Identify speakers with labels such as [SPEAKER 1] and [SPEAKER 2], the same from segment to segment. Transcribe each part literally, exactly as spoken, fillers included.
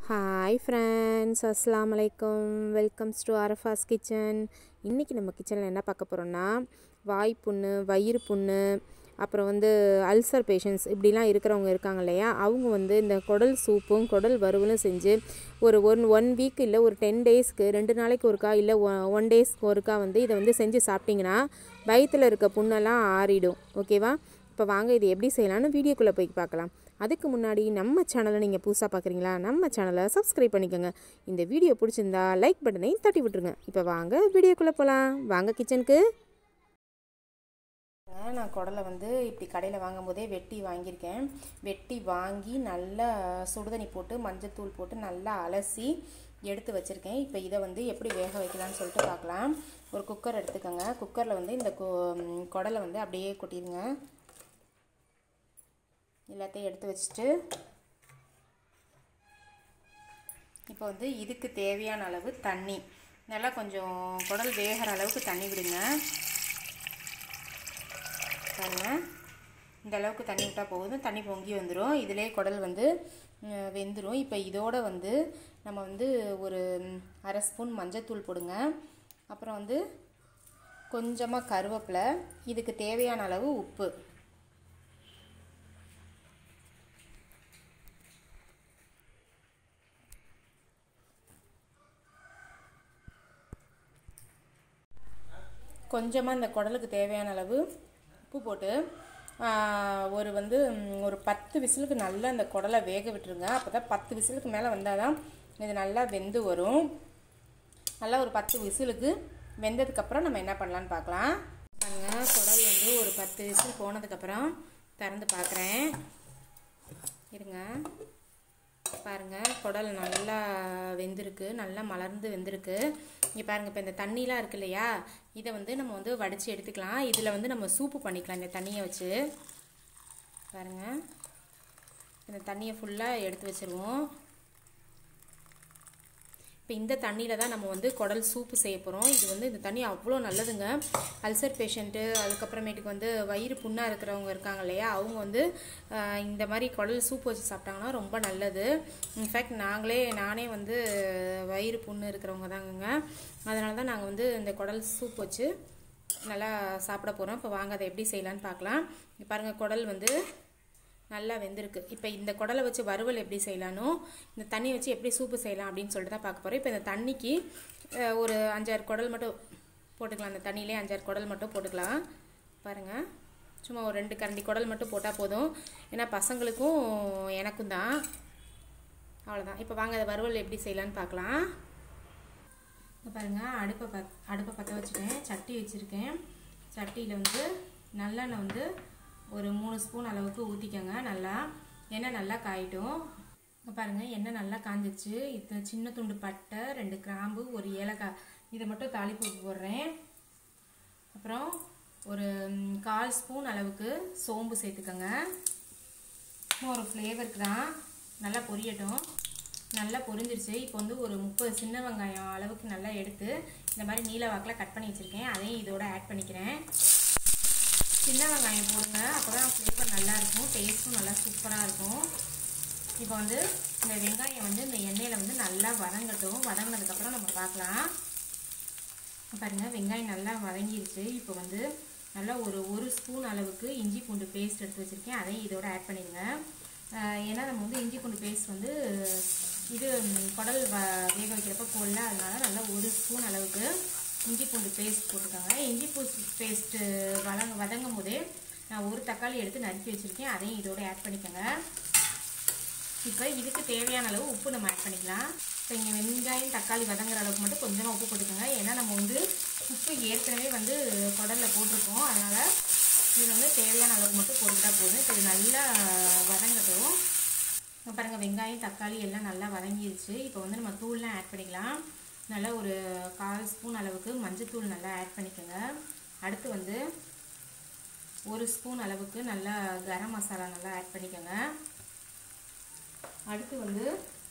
[SPEAKER 1] Hi friends, Assalamu alaikum. Welcome to Arafa's kitchen. இன்னைக்கு நம்ம கிச்சனில் என்ன பார்க்க போகிறோம்னா வாய் புண்ணு, வயிறு புண்ணு, அப்புறம் வந்து அல்சர் பேஷண்ட்ஸ் இப்படிலாம் இருக்கிறவங்க இருக்காங்க இல்லையா, அவங்க வந்து இந்த குடல் சூப்பும் குடல் வறுவலும் செஞ்சு ஒரு ஒன் ஒன் வீக் இல்லை ஒரு டென் டேஸ்க்கு ரெண்டு நாளைக்கு ஒருக்கா இல்லை ஒன் டேஸ்க்கு ஒருக்கா வந்து இதை வந்து செஞ்சு சாப்பிட்டிங்கன்னா வயிற்றில் இருக்க புண்ணெல்லாம் ஆறிடும். ஓகேவா? இப்போ வாங்க இது எப்படி செய்யலான்னு வீடியோக்குள்ளே போய் பார்க்கலாம். அதுக்கு முன்னாடி நம்ம சேனலை நீங்கள் புதுசாக பார்க்குறீங்களா, நம்ம சேனலை சப்ஸ்கிரைப் பண்ணிக்கோங்க. இந்த வீடியோ பிடிச்சிருந்தா லைக் பட்டனையும் தட்டி விட்டுருங்க. இப்போ வாங்க வீடியோக்குள்ளே போகலாம். வாங்க கிச்சனுக்கு. நான் குடலை வந்து இப்படி கடையில் வாங்கும் போதே வெட்டி வாங்கியிருக்கேன். வெட்டி வாங்கி நல்லா சுடுதண்ணி போட்டு மஞ்சத்தூள் போட்டு நல்லா அலசி எடுத்து வச்சுருக்கேன். இப்போ இதை வந்து எப்படி வேக வைக்கலான்னு சொல்லிட்டு பார்க்கலாம். ஒரு குக்கர் எடுத்துக்கோங்க. குக்கரில் வந்து இந்த குடலை வந்து அப்படியே கொட்டிடுங்க. எல்லாத்தையும் எடுத்து வச்சுட்டு இப்போ வந்து இதுக்கு தேவையான அளவு தண்ணி, நல்லா கொஞ்சம் குடல் வேகிற அளவுக்கு தண்ணி விடுங்க. பாருங்கள், இந்த அளவுக்கு தண்ணி விட்டால் போதும். தண்ணி பொங்கி வந்துடும். இதிலே குடல் வந்து வெந்துடும். இப்போ இதோட வந்து நம்ம வந்து ஒரு அரை ஸ்பூன் மஞ்சத்தூள் போடுங்க. அப்புறம் வந்து கொஞ்சமாக கருவேப்பிலை, இதுக்கு தேவையான அளவு உப்பு, கொஞ்சமாக இந்த குடலுக்கு தேவையான அளவு உப்பு போட்டு ஒரு வந்து ஒரு பத்து விசிலுக்கு நல்லா இந்த குடலை வேக விட்டுருங்க. அப்போ தான் பத்து விசிலுக்கு மேலே வந்தால் தான் இது நல்லா வெந்து வரும். நல்லா ஒரு பத்து விசிலுக்கு வெந்ததுக்கப்புறம் நம்ம என்ன பண்ணலான்னு பார்க்கலாம். பாருங்கள், குடல் வந்து ஒரு பத்து விசில் போனதுக்கப்புறம் திறந்து பார்க்குறேன். இருங்க, பாருங்கள், குடல் நல்லா வெந்திருக்கு, நல்லா மலர்ந்து வெந்திருக்கு. இங்கே பாருங்கள், இப்போ இந்த தண்ணிலாம் இருக்கு இல்லையா, இதை வந்து நம்ம வந்து வடித்து எடுத்துக்கலாம். இதில் வந்து நம்ம சூப்பு பண்ணிக்கலாம். இந்த தண்ணியை வச்சு பாருங்கள், இந்த தண்ணியை ஃபுல்லாக எடுத்து வச்சுருவோம். இப்போ இந்த தண்ணியில் தான் நம்ம வந்து குடல் சூப்பு செய்ய போகிறோம். இது வந்து இந்த தண்ணி அவ்வளோ நல்லதுங்க. அல்சர் பேஷண்ட்டு, அதுக்கப்புறமேட்டுக்கு வந்து வயிறு புண்ணாக இருக்கிறவங்க இருக்காங்க இல்லையா, அவங்க வந்து இந்த மாதிரி குடல் சூப்பு வச்சு சாப்பிட்டாங்கன்னா ரொம்ப நல்லது. இன்ஃபேக்ட் நாங்களே நானே வந்து வயிறு புண்ணு இருக்கிறவங்க தாங்கங்க. அதனால தான் நாங்கள் வந்து இந்த குடல் சூப் வச்சு நல்லா சாப்பிட போகிறோம். இப்போ வாங்க அதை எப்படி செய்யலான்னு பார்க்கலாம். பாருங்கள், குடல் வந்து நல்லா வெந்திருக்கு. இப்போ இந்த குடலை வச்சு வறுவல் எப்படி செய்யலானோ, இந்த தண்ணி வச்சு எப்படி சூப்பு செய்யலாம் அப்படின்னு சொல்லிட்டு தான் பார்க்க போகிறோம். இப்போ இந்த தண்ணிக்கு ஒரு அஞ்சாறு குடல் மட்டும் போட்டுக்கலாம். அந்த தண்ணியிலே அஞ்சாறு குடல் மட்டும் போட்டுக்கலாம். பாருங்கள், சும்மா ஒரு ரெண்டு கரண்டி குடல் மட்டும் போட்டால் போதும். ஏன்னா பசங்களுக்கும் எனக்கும் தான். அவ்வளோதான். இப்போ வாங்க அதை வறுவல் எப்படி செய்யலான்னு பார்க்கலாம். இப்போ பாருங்கள், அடுப்பை பத் அடுப்பை பற்ற வச்சுட்டேன். சட்டி வச்சுருக்கேன். சட்டியில் வந்து நல்லெண்ணெய் வந்து ஒரு மூணு ஸ்பூன் அளவுக்கு ஊற்றிக்கோங்க. நல்லா எண்ணெய் நல்லா காயிட்டும். பாருங்கள், எண்ணெய் நல்லா காஞ்சிச்சு. இது சின்ன துண்டு பட்டை, ரெண்டு கிராம்பு, ஒரு ஏலக்காய், இதை மட்டும் தாளிப்பு போடுறேன். அப்புறம் ஒரு கால் ஸ்பூன் அளவுக்கு சோம்பு சேர்த்துக்கோங்க. ஒரு ஃப்ளேவருக்கு தான். நல்லா பொரியட்டும். நல்லா பொரிஞ்சிருச்சு. இப்போ வந்து ஒரு முப்பது சின்ன வெங்காயம் அளவுக்கு நல்லா எடுத்து இந்த மாதிரி நீல வாக்கில் கட் பண்ணி வச்சுருக்கேன். அதையும் இதோட ஆட் பண்ணிக்கிறேன். சின்ன வெங்காயம் போடுங்க, அப்போ தான் ஃப்ளேவர் நல்லாயிருக்கும், டேஸ்ட்டும் நல்லா சூப்பராக இருக்கும். இப்போ வந்து இந்த வெங்காயம் வந்து இந்த எண்ணெயில் வந்து நல்லா வதங்கட்டும். வதங்கினதுக்கப்புறம் நம்ம பார்க்கலாம். பாருங்கள், வெங்காயம் நல்லா வதங்கிருச்சு. இப்போ வந்து நல்லா ஒரு ஒரு ஸ்பூன் அளவுக்கு இஞ்சி பூண்டு பேஸ்ட் எடுத்து வச்சுருக்கேன். அதையும் இதோட ஆட் பண்ணிடுங்க. ஏன்னா நம்ம வந்து இஞ்சி பூண்டு பேஸ்ட் வந்து இது குடல் வ வேக வைக்கிறப்ப போடல, அதனால நல்லா ஒரு ஸ்பூன் அளவுக்கு இஞ்சி பூண்டு பேஸ்ட் போட்டுக்கோங்க. இஞ்சி பூண்டு பேஸ்ட்டு வதங்க வதங்கும் போதே நான் ஒரு தக்காளி எடுத்து நறுக்கி வச்சுருக்கேன். அதையும் இதோட ஆட் பண்ணிக்கோங்க. இப்போ இதுக்கு தேவையான அளவு உப்பு நம்ம ஆட் பண்ணிக்கலாம். இப்போ இங்கே வெங்காயம் தக்காளி வதங்குற அளவுக்கு மட்டும் கொஞ்சமாக உப்பு போட்டுக்கோங்க. ஏன்னா நம்ம வந்து உப்பு ஏற்கனவே வந்து குடலில் போட்டிருக்கோம். அதனால் இது வந்து தேவையான அளவுக்கு மட்டும் போட்டுக்கிட்டா போதும். இப்போ இது நல்லா வதங்கட்டும். பாருங்கள், வெங்காயம் தக்காளி எல்லாம் நல்லா வதங்கிருச்சு. இப்போ வந்து நம்ம தூள்லாம் ஆட் பண்ணிக்கலாம். நல்லா ஒரு கால் ஸ்பூன் அளவுக்கு மஞ்சத்தூள் நல்லா ஆட் பண்ணிக்கோங்க. அடுத்து வந்து ஒரு ஸ்பூன் அளவுக்கு நல்லா கரம் மசாலா நல்லா ஆட் பண்ணிக்கோங்க. அடுத்து வந்து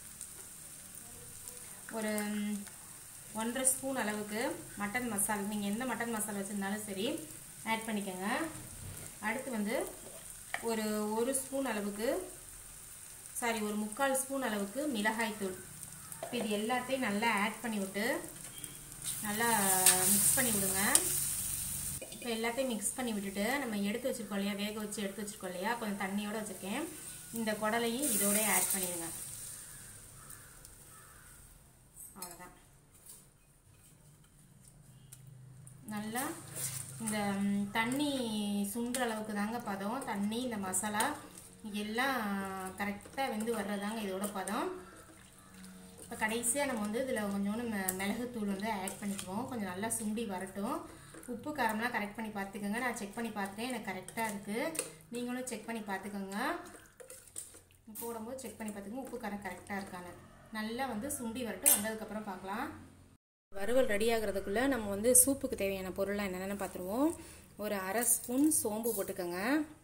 [SPEAKER 1] ஒரு ஒன்றரை ஸ்பூன் அளவுக்கு மட்டன் மசாலா, நீங்கள் எந்த மட்டன் மசாலா வச்சுருந்தாலும் சரி ஆட் பண்ணிக்கோங்க. அடுத்து வந்து ஒரு ஒரு ஸ்பூன் அளவுக்கு சாரி ஒரு முக்கால் ஸ்பூன் அளவுக்கு மிளகாய்த்தூள். இப்போ இது எல்லாத்தையும் நல்லா ஆட் பண்ணி விட்டு நல்லா மிக்ஸ் பண்ணி விடுங்க. இப்போ எல்லாத்தையும் மிக்ஸ் பண்ணி விட்டுட்டு நம்ம எடுத்து வச்சுருக்கோம் இல்லையா, வேக வச்சு எடுத்து வச்சுருக்கோம் இல்லையா, கொஞ்சம் தண்ணியோடு வச்சுருக்கேன். இந்த குடலையும் இதோட ஆட் பண்ணிடுங்க. அவ்வளோதான். நல்லா இந்த தண்ணி சுண்டுற அளவுக்கு தாங்க பதம். தண்ணி இந்த மசாலா எல்லாம் கரெக்டாக வெந்து வர்றதாங்க இதோட பதம். இப்போ கடைசியாக நம்ம வந்து இதில் கொஞ்சோண்டு மிளகுத்தூள் வந்து ஆட் பண்ணிக்குவோம். கொஞ்சம் நல்லா சுண்டி வரட்டும். உப்பு காரம்லாம் கரெக்ட் பண்ணி பார்த்துக்கோங்க. நான் செக் பண்ணி பார்த்துட்டேன், எனக்கு கரெக்டாக இருக்குது. நீங்களும் செக் பண்ணி பார்த்துக்கோங்க. போடும்போது செக் பண்ணி பார்த்துக்கோங்க உப்பு காரம் கரெக்டாக இருக்கான்னு. நல்லா வந்து சுண்டி வரட்டும். வந்ததுக்கப்புறம் பார்க்கலாம். வறுவல் ரெடி ஆகிறதுக்குள்ளே நம்ம வந்து சூப்புக்கு தேவையான பொருள்லாம் என்னென்னு பார்த்துருவோம். ஒரு அரை ஸ்பூன் சோம்பு போட்டுக்கோங்க.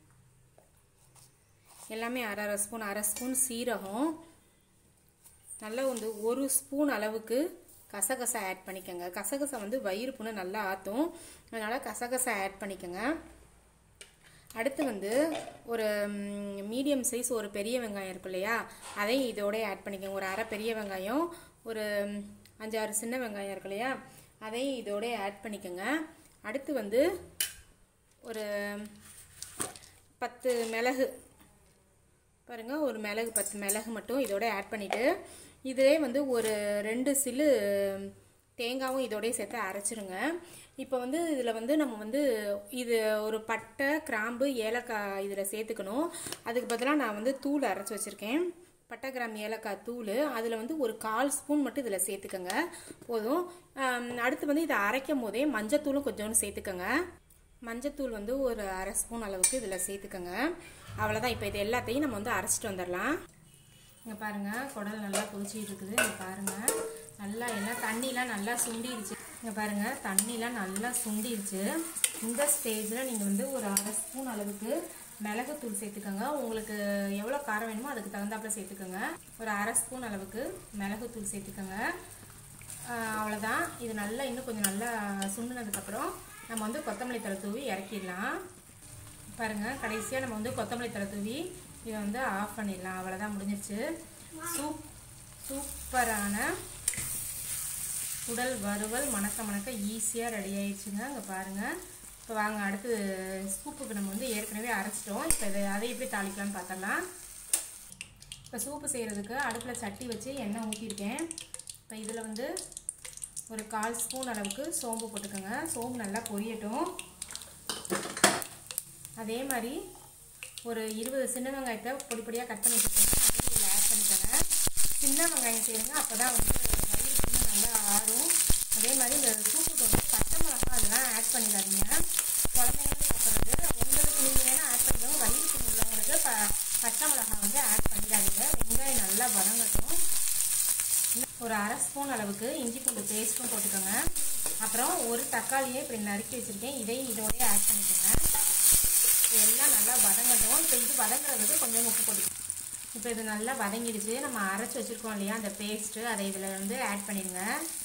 [SPEAKER 1] எல்லாமே அரை அரை ஸ்பூன் அரை ஸ்பூன் சீரகம், நல்லா வந்து ஒரு ஸ்பூன் அளவுக்கு கசகசா ஆட் பண்ணிக்கோங்க. கசகசா வந்து வயிறு புண்ணை நல்லா ஆற்றும், அதனால் கசகசா ஆட் பண்ணிக்கோங்க. அடுத்து வந்து ஒரு மீடியம் சைஸ் ஒரு பெரிய வெங்காயம் இருக்கும் இல்லையா, அதையும் இதோட ஆட் பண்ணிக்கோங்க. ஒரு அரை பெரிய வெங்காயம், ஒரு அஞ்சாறு சின்ன வெங்காயம் இருக்கு இல்லையா, அதையும் இதோட ஆட் பண்ணிக்கோங்க. அடுத்து வந்து ஒரு பத்து மிளகு பாருங்கள், ஒரு மிளகு பத்து மிளகு மட்டும் இதோட ஆட் பண்ணிவிட்டு இதே வந்து ஒரு ரெண்டு சில்லு தேங்காயும் இதோடய சேர்த்து அரைச்சிருங்க. இப்போ வந்து இதில் வந்து நம்ம வந்து இது ஒரு பட்டை கிராம்பு ஏலக்காய் இதில் சேர்த்துக்கணும். அதுக்கு பதிலாக நான் வந்து தூள் அரைச்சி வச்சுருக்கேன், பட்டை கிராம்பு ஏலக்காய் தூள். அதில் வந்து ஒரு கால் ஸ்பூன் மட்டும் இதில் சேர்த்துக்கோங்க போதும். அடுத்து வந்து இதை அரைக்கும் போதே மஞ்சத்தூளும் கொஞ்சோண்டு சேர்த்துக்கோங்க. மஞ்சத்தூள் வந்து ஒரு அரை ஸ்பூன் அளவுக்கு இதில் சேர்த்துக்கோங்க. அவ்வளோதான். இப்போ இது எல்லாத்தையும் நம்ம வந்து அரைச்சிட்டு வந்துடலாம். இங்கே பாருங்கள், குடல் நல்லா கொதிச்சிட்டு இருக்குது. இங்கே பாருங்கள், நல்லா எல்லாம் தண்ணிலாம் நல்லா சுண்டிடுச்சு. இங்கே பாருங்கள், தண்ணிலாம் நல்லா சுண்டிடுச்சு. இந்த ஸ்டேஜில் நீங்கள் வந்து ஒரு அரை ஸ்பூன் அளவுக்கு மிளகுத்தூள் சேர்த்துக்கோங்க. உங்களுக்கு எவ்வளோ காரம் வேணுமோ அதுக்கு தகுந்தாப்பில் சேர்த்துக்கோங்க. ஒரு அரை ஸ்பூன் அளவுக்கு மிளகுத்தூள் சேர்த்துக்கோங்க. அவ்வளோதான். இது நல்லா இன்னும் கொஞ்சம் நல்லா சுண்டினதுக்கப்புறம் நம்ம வந்து கொத்தமல்லி தழை தூவி இறக்கிடலாம். பாருங்கள், கடைசியாக நம்ம வந்து கொத்தமல்லி தழை தூவி இதை வந்து ஆஃப் பண்ணிடலாம். அவ்வளோதான், முடிஞ்சிருச்சு. சூப் சூப்பரான குடல் வறுவல் மணக்க மணக்க ஈஸியாக ரெடி ஆயிடுச்சுங்க. இங்கே பாருங்கள். இப்போ வாங்க, அடுத்து சூப்புக்கு நம்ம வந்து ஏற்கனவே அரைச்சிட்டோம். இப்போ இதை அதை எப்படி தாளிக்கலாம்னு பார்த்துடலாம். இப்போ சூப்பு செய்கிறதுக்கு அடுப்பில் சட்டி வச்சு எண்ணெய் ஊற்றிருக்கேன். இப்போ இதில் வந்து ஒரு கால் ஸ்பூன் அளவுக்கு சோம்பு போட்டுக்கோங்க. சோம்பு நல்லா பொரியட்டும். அதே மாதிரி ஒரு இருபது சின்ன வெங்காயத்தை பொடி பொடியாக கட் பண்ணி வச்சுக்கோங்க. அதையும் இதில் ஆட் பண்ணிக்கோங்க. சின்ன வெங்காயம் செய்யுங்க, அப்போ தான் வந்து வயிறு புண்ணு நல்லா ஆறும். அதே மாதிரி இந்த சூப்புக்கு வந்து பச்சை மிளகா அதெல்லாம் ஆட் பண்ணிடாதீங்க. குழந்தைங்களுக்கு சாப்பிட்றது உங்களுக்கு நீங்கள் வேணால் ஆட் பண்ணிக்கோங்க. வயிறு புண்ணு உள்ளவங்களுக்கு ப பச்சை மிளகா வந்து ஆட் பண்ணிடாதீங்க. வெங்காயம் நல்லா வதங்கட்டும். ஒரு அரை ஸ்பூன் அளவுக்கு இஞ்சி பூண்டு பேஸ்ட்டும் போட்டுக்கோங்க. அப்புறம் ஒரு தக்காளியை இப்படி நறுக்கி வச்சுருக்கேன், இதையும் இதோடய ஆட் பண்ணிக்கோங்க. எல்லாம் நல்லா வதங்கட்டும். இப்போ இது வதங்குறதுக்கு கொஞ்சம் உப்பு போட்டுக்கோங்க. இப்போ இது நல்லா வதங்கிடுச்சு. நம்ம அரைச்சி வச்சுருக்கோம் இல்லையா அந்த பேஸ்ட்டு, அதை இதில் வந்து ஆட் பண்ணிடுங்க.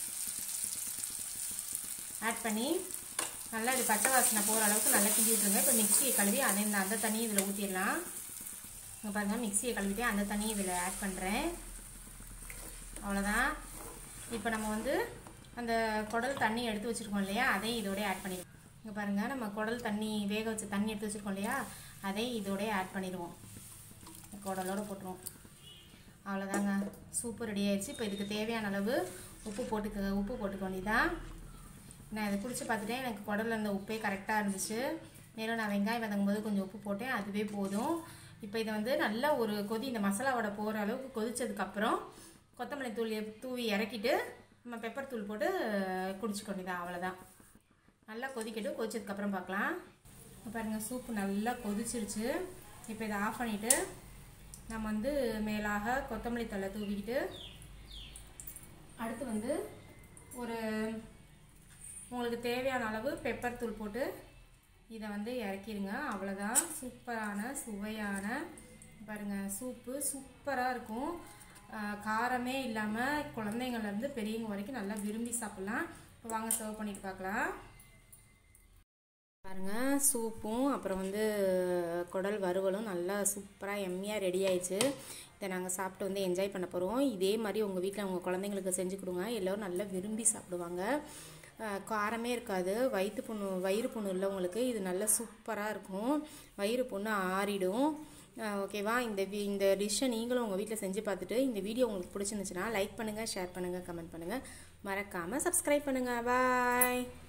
[SPEAKER 1] ஆட் பண்ணி நல்லா இது பச்சை வாசனை போகிற அளவுக்கு நல்லா கிண்டி விட்டுருங்க. இப்போ மிக்சியை கழுவி அதை இந்த அந்த தண்ணியை இதில் ஊற்றிடலாம். இங்கே பாருங்கள், மிக்சியை கழுவிட்டு அந்த தண்ணியை இதில் ஆட் பண்ணுறேன். அவ்வளோதான். இப்போ நம்ம வந்து அந்த குடல் தண்ணி எடுத்து வச்சுருக்கோம் இல்லையா, அதையும் இதோடய ஆட் பண்ணிடுவோம். இங்கே பாருங்கள், நம்ம குடல் தண்ணி வேக வச்ச தண்ணி எடுத்து வச்சுருக்கோம் இல்லையா, அதையும் இதோடய ஆட் பண்ணிடுவோம். குடலோடு போட்டுருவோம். அவ்வளோதாங்க, சூப்பு ரெடி ஆயிடுச்சு. இப்போ இதுக்கு தேவையான அளவு உப்பு போட்டுக்க உப்பு போட்டுக்க வேண்டியதான். நான் இதை குடிச்சு பார்த்துட்டேன், எனக்கு குடலில் அந்த உப்பே கரெக்டாக இருந்துச்சு. மேலும் நான் வெங்காயம் வதங்கும் போது கொஞ்சம் உப்பு போட்டேன், அதுவே போதும். இப்போ இதை வந்து நல்லா ஒரு கொதி இந்த மசாலாவோட போகிற அளவுக்கு கொதிச்சதுக்கப்புறம் கொத்தமல்லி தூள் தூவி இறக்கிட்டு நம்ம பெப்பர் தூள் போட்டு குடிச்சுக்க வேண்டியதான். அவ்வளோதான். நல்லா கொதிக்கட்டும். கொதிச்சதுக்கப்புறம் பார்க்கலாம். பாருங்கள், சூப்பு நல்லா கொதிச்சிருச்சு. இப்போ இதை ஆஃப் பண்ணிவிட்டு நம்ம வந்து மேலாக கொத்தமல்லி தழை தூவிக்கிட்டு அடுத்து வந்து ஒரு உங்களுக்கு தேவையான அளவு பெப்பர் தூள் போட்டு இதை வந்து இறக்கிடுங்க. அவ்வளோதான். சூப்பரான சுவையான பாருங்கள் சூப்பு சூப்பராக இருக்கும். காரமே இல்லாமல் குழந்தைங்கள்லேருந்து பெரியவங்க வரைக்கும் நல்லா விரும்பி சாப்பிட்லாம். இப்போ வாங்க சர்வ் பண்ணிட்டு பார்க்கலாம். பாருங்கள், சூப்பும் அப்புறம் வந்து குடல் வறுவலும் நல்லா சூப்பராக எம்மியாக ரெடி ஆயிடுச்சு. இதை நாங்கள் சாப்பிட்டு வந்து என்ஜாய் பண்ண போகிறோம். இதே மாதிரி உங்கள் வீட்டில் உங்கள் குழந்தைங்களுக்கு செஞ்சு கொடுங்க, எல்லோரும் நல்லா விரும்பி சாப்பிடுவாங்க. காரமே இருக்காது. வயிற்று புண்ணு வயிறு புண்ணு உள்ளவங்களுக்கு இது நல்லா சூப்பராக இருக்கும். வயிறு புண்ணு ஆறிடும். ஓகேவா? இந்த இந்த டிஷ்ஷை நீங்களும் உங்கள் வீட்டில் செஞ்சு பார்த்துட்டு இந்த வீடியோ உங்களுக்கு பிடிச்சிருந்துச்சுன்னா லைக் பண்ணுங்கள், ஷேர் பண்ணுங்கள், கமெண்ட் பண்ணுங்கள். மறக்காமல் சப்ஸ்கிரைப் பண்ணுங்கள். பாய்.